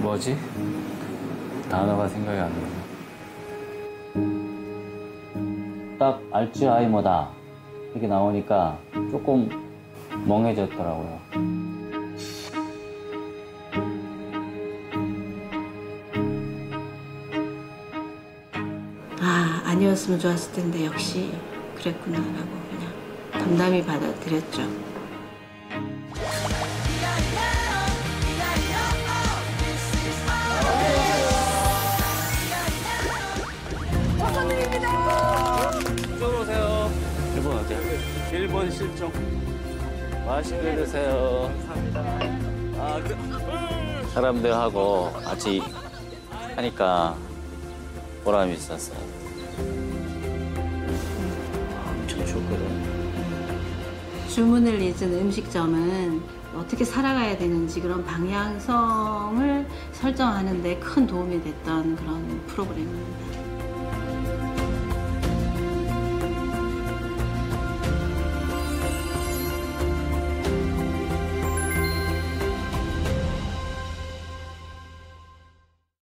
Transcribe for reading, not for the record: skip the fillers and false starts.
뭐지? 단어가 생각이 안 나. 딱 알츠하이머다 이렇게 나오니까 조금 멍해졌더라고요. 아, 아니었으면 좋았을 텐데 역시 그랬구나라고 그냥 담담히 받아들였죠. 이쪽으로 오세요. 1번 어디야? 1번 실종. 맛있게 드세요. 감사합니다. 사람들하고 같이 하니까 보람이 있었어요. 엄청 좋거든. 주문을 잊은 음식점은 어떻게 살아가야 되는지 그런 방향성을 설정하는 데 큰 도움이 됐던 그런 프로그램입니다.